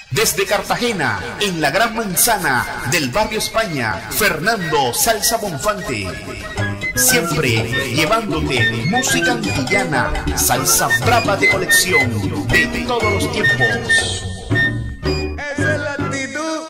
Desde Cartagena, en la Gran Manzana del barrio España, Fernando Salsa Bonfante. Siempre llevándote música antillana, salsa brava de colección de todos los tiempos. Esa es la actitud.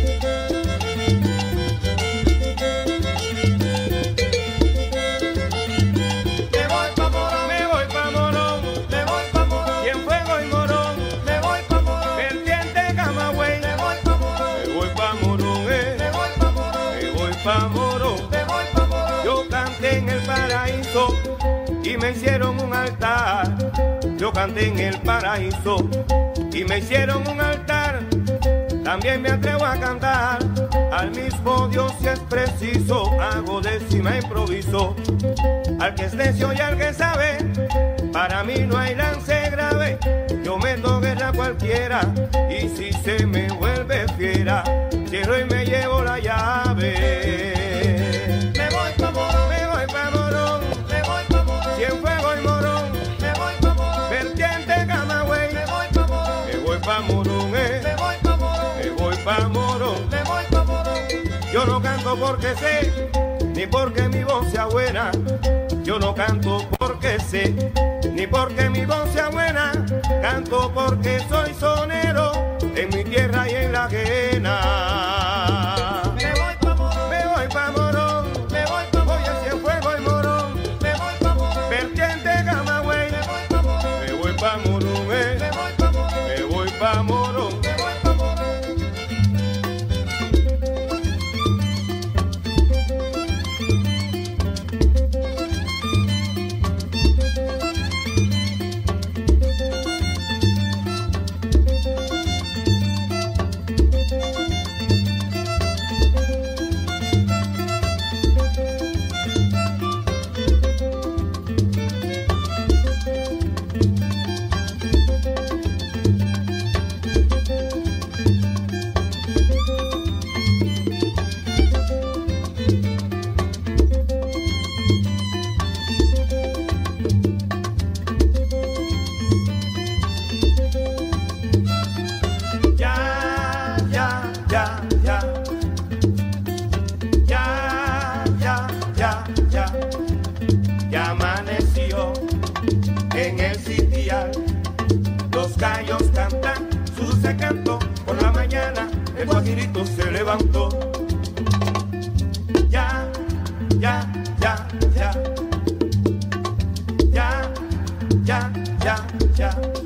Me voy pa' Morón, me voy pa' Morón, me voy pa' Morón, Cienfuegos y Morón, me voy pa' Morón, Vertiente Camagüey, me voy pa' Morón, me voy pa' Morón, me voy pa' Morón, me voy pa' Morón, me voy pa' Morón. Yo canté en el paraíso y me hicieron un altar. Yo canté en el paraíso y me hicieron un altar. También me atrevo a cantar al mismo Dios si es preciso. Hago décima, improviso. Al que es necio y al que sabe, para mí no hay lance grave. Yo meto guerra a cualquiera y si se me vuelve fiera, cierro y me llevo la llave. Me voy pa' Morón, me voy pa' Morón, me voy pa' Morón, Cienfuegos y Morón, me voy pa' Morón, Vertiente Camagüey, me voy pa' Morón, me voy pa' Morón, me voy pa' Morón, me voy pa' Morón, me voy pa' Morón. Yo no canto porque sé, ni porque mi voz sea buena. Yo no canto porque sé, ni porque mi voz sea buena. Canto porque soy sonero en mi tierra y en la ajena. Me voy pa' Morón, me voy pa' Morón, me voy pa' Morón, oye Cienfuegos y Morón, me voy pa' Morón, Vertiente Camagüey, me voy pa' Morón, me voy pa' Morón, me voy pa' Morón, me voy pa' Morón, me voy pa' Morón. Ya amaneció en el sitial, los gallos cantan su dulce canto, por la mañana el guajirito se levantó. Ya, ya, ya, ya, ya, ya, ya, ya.